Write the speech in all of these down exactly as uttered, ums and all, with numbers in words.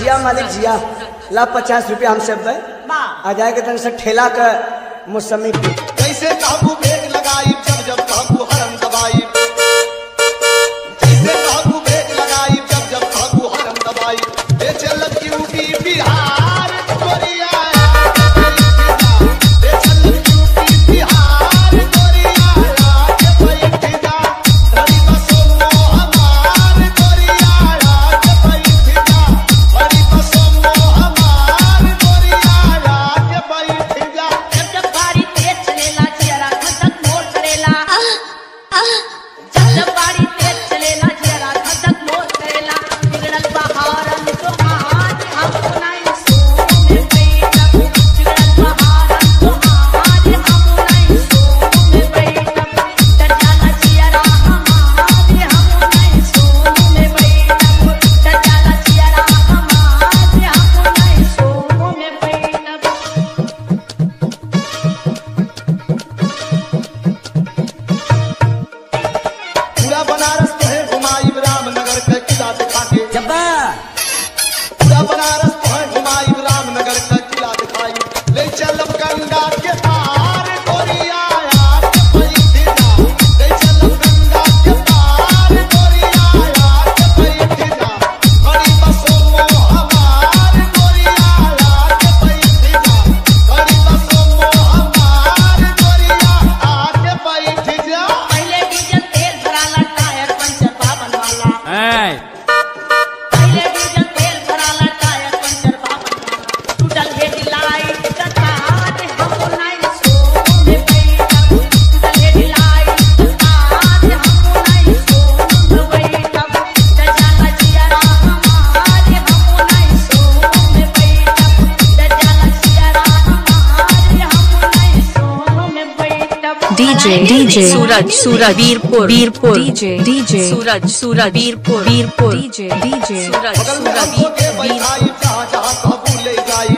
जिया मालिक जिया ला पचास रुपया हमसे आ जाएगा तन से ठेला का मौसमी पे कैसे काबू ब्रेक लगाई जब जब काबू हरम दबाई कैसे काबू ब्रेक लगाई जब जब काबू हरम दबाई ले चल यूपी बिहार कोरिया ले चल यूपी बिहार कोरिया के बैठ जा रवि बसों हमार कोरिया के बैठ जा रवि बसों हमार कोरिया के बैठ जा जब जब गाड़ी तेज चलेला जियरा धक मोर करेला जब जब गाड़ी तेज चलेला जियरा धक मोर करेला बिगड़ल बहारन तो आज हम नहीं सो में बैठा बिगड़ल बहारन तो आज हम नहीं सो में बैठा डर जाला जियरा हमारे हम नहीं सो में बैठा डर जाला जियरा हमारे हम नहीं सो में बैठा पूरा बनारस तो है घुमाई रामनगर के किला दिखा के जब्बा पूरा बनारस तो है घुमाई रामनगर के किला दिखाई ले चलब गंगा के पार गोरिया के बैठ जा ले चलब गंगा के पार गोरिया के बैठ जा बड़ी बसों हमार गोरिया के बैठ जा बड़ी बसों हमार गोरिया के बैठ जा पहले डीजल तेल भराला टायर पंचर बाबन वाला ऐ पहले डीजल तेल भराला टायर पंचर बाबन वाला टूटल हेडलाइट का तार हम नहीं सो में बैठा टूटल हेडलाइट का तार हम नहीं सो में बैठा डर जाला जियरा हमारे हम नहीं सो में बैठा डर जाला जियरा हमारे हम नहीं सो में बैठा DJ DJ Suraj Suraj Virpur Virpur DJ DJ Suraj Suraj Virpur Virpur DJ DJ Suraj बगल में सूरज हम धोके बैठाई जहाँ जहाँ काबू ले जाई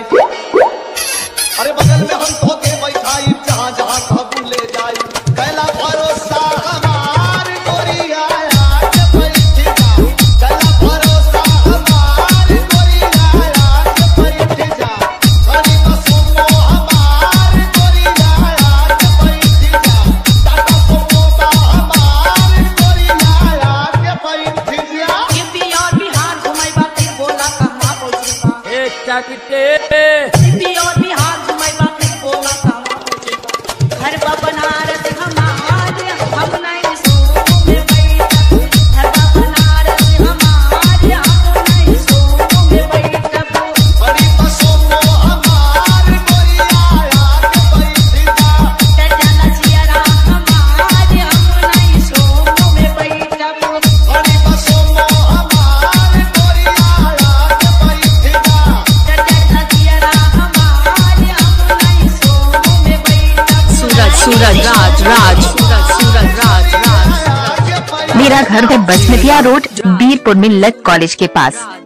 अरे बगल में हम धोके बैठाई जहाँ जहाँ काबू ले जाई कैला भरोसा हमार गोरिया के बैठ जा कैला भरोसा हमार गोरिया के बैठ जा बड़ी बसों हमार गोरिया के बैठ जा टाटा सुमो हमार गोरिया के बैठ जा यूपी और बिहार घुमाइबा फिर बोला कहवा पहुंचेगा ए चाकते यूपी और बिहार घुमाइबा फिर बोला कहवा पहुंचेगा घर बा बनारस हमारे हम नहीं सो में बैठा घर बा बनारस हमारे हम नहीं सो में बैठा बड़ी बसों हमार गोरिया के बैठ जा डर जाला जियरा हमारे हम नहीं सो में बैठा बड़ी बसों हमार गोरिया के बैठ जा डर जाला जियरा हमारे हम नहीं सो में बैठा सूरज सूरज राज राज सूरज सूरज राज राज के बैठ मेरा घर है बसमतिया रोड बीरपुर मिल्लत कॉलेज के पास।